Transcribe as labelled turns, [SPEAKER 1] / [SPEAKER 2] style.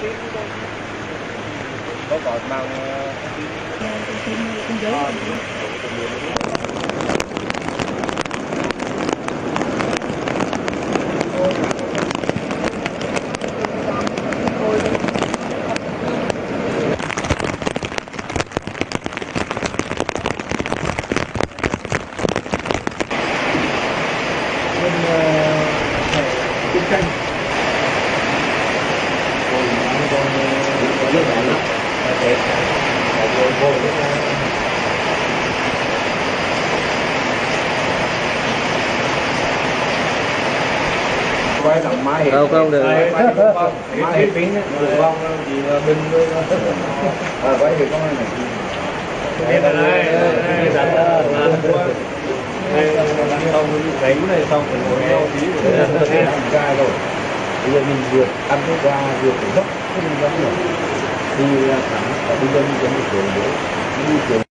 [SPEAKER 1] có mang chiến tranh quay thằng máy không được máy pin đường vòng gì bình luôn quay thì con này đây xong cái này xong phải ngồi nhau tí rồi ra rồi bây giờ mình vượt ăn cái qua vượt cái dốc cái mình vẫn được đi thẳng và đi lên một số đi